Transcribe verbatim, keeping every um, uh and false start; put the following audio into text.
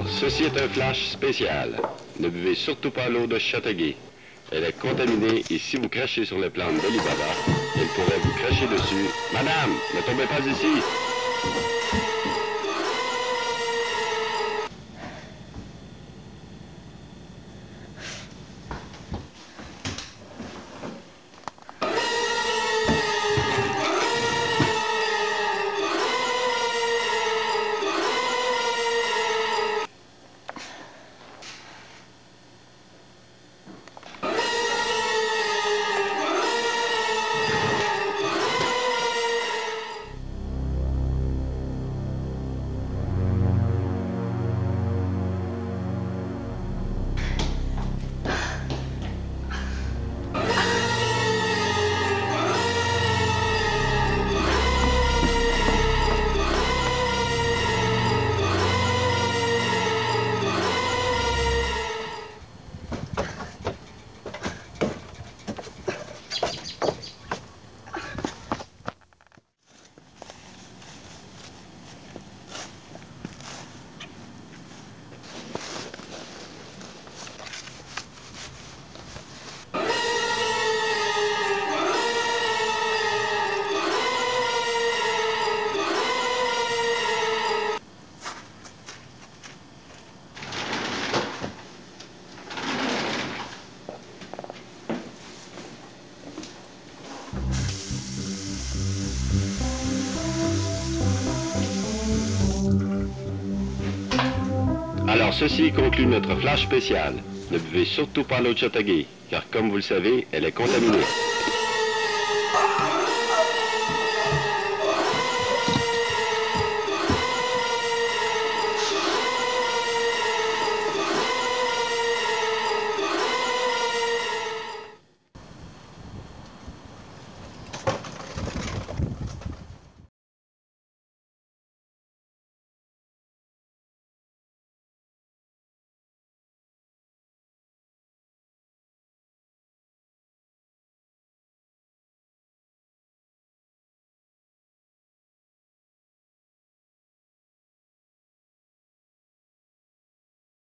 Ceci est un flash spécial. Ne buvez surtout pas l'eau de Châteauguay. Elle est contaminée et si vous crachez sur les plantes d'Ali Baba, elle pourrait vous cracher dessus. Madame, ne tombez pas ici! Alors, ceci conclut notre flash spécial. Ne buvez surtout pas l'eau de Châteauguay, car comme vous le savez, elle est contaminée.